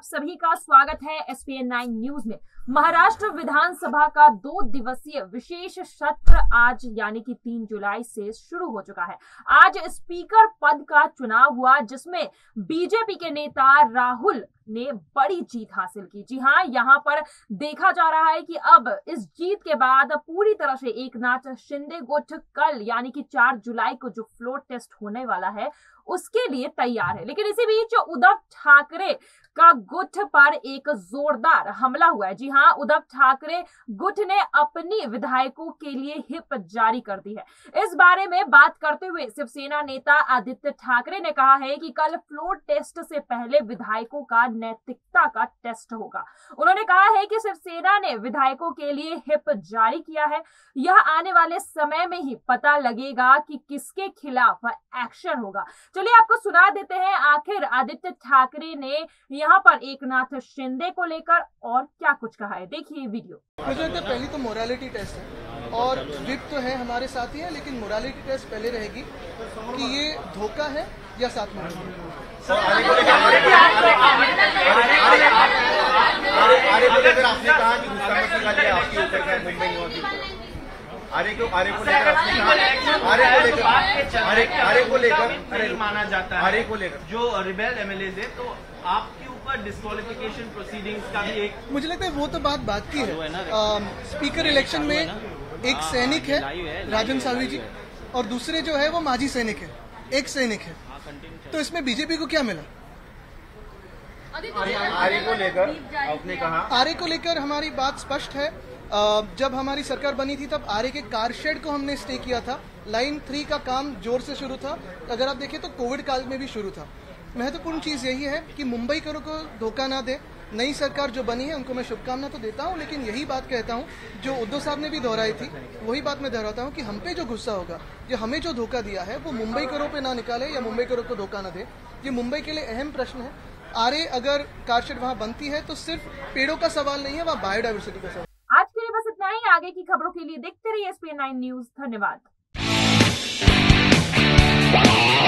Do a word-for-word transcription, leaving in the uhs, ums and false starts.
सभी का स्वागत है S P N nine news में। महाराष्ट्र विधानसभा का दो दिवसीय विशेष सत्र आज यानी कि तीन जुलाई से शुरू हो चुका है। आज स्पीकर पद का चुनाव हुआ जिसमें बीजेपी के नेता राहुल ने बड़ी जीत हासिल की। जी हाँ, यहाँ पर देखा जा रहा है कि अब इस जीत के बाद पूरी तरह से एकनाथ शिंदे गुट कल यानी कि चार जुलाई को जो फ्लोर टेस्ट होने वाला है उसके लिए तैयार है। लेकिन इसी बीच उद्धव ठाकरे का गुट पर एक जोरदार हमला हुआ है। जी हाँ, उद्धव ठाकरे गुट ने अपनी विधायकों के लिए हिप जारी कर दी है। इस बारे में बात करते हुए शिवसेना नेता आदित्य ठाकरे ने कहा है कि कल फ्लोर टेस्ट से पहले विधायकों का नैतिकता का टेस्ट होगा। उन्होंने कहा है कि शिवसेना ने विधायकों के लिए हिप जारी किया है। यह आने वाले समय में ही पता लगेगा कि किसके खिलाफ एक्शन होगा। चलिए आपको सुना देते हैं आखिर आदित्य ठाकरे ने यहाँ पर एकनाथ शिंदे को लेकर और क्या कुछ कहा है। देखिए वीडियो। मुझे लगता है पहली तो मोरालिटी टेस्ट है और विप तो है हमारे साथ ही है, लेकिन मोरालिटी टेस्ट पहले रहेगी कि ये धोखा है या साथ में। सर आरे को लेकर आपने कहा कि गुस्सा मत निकालिए, आपके ऊपर क्या मुंबई नहीं होती। आरे को आरे को लेकर आपने कहा आरे को लेकर आरे आरे को लेकर माना जाता है आरे को लेकर जो रिबेल एमएलए है, तो आपके ऊपर डिस्क्वालिफिकेशन प्रोसीडिंग्स का भी एक मुझे लगता है वो तो बात बात की है। आ, स्पीकर इलेक्शन में एक सैनिक है राजन सावी जी और दूसरे जो है वो माजी सैनिक है, एक सैनिक है, तो इसमें बीजेपी को क्या मिला? आरे को लेकर आपने कहा आरे को लेकर हमारी बात स्पष्ट है। जब हमारी सरकार बनी थी तब आरे के कारशेड को हमने स्टे किया था। लाइन थ्री का काम जोर से शुरू था, अगर आप देखें तो कोविड काल में भी शुरू था। महत्वपूर्ण चीज़ यही है कि मुंबई करों को धोखा ना दे। नई सरकार जो बनी है उनको मैं शुभकामना तो देता हूं, लेकिन यही बात कहता हूं जो उद्धव साहब ने भी दोहराई थी, वही बात मैं दोहराता हूं कि हम पे जो गुस्सा होगा, जो हमें जो धोखा दिया है वो मुंबई करों पे ना निकाले या मुंबई करों को धोखा ना दे। ये मुंबई के लिए अहम प्रश्न है। आरे अगर कारशेड वहाँ बनती है तो सिर्फ पेड़ों का सवाल नहीं है, वह बायोडाइवर्सिटी का सवाल। आज के लिए बस इतना ही। आगे की खबरों के लिए देखते रहिए S P N nine news. धन्यवाद।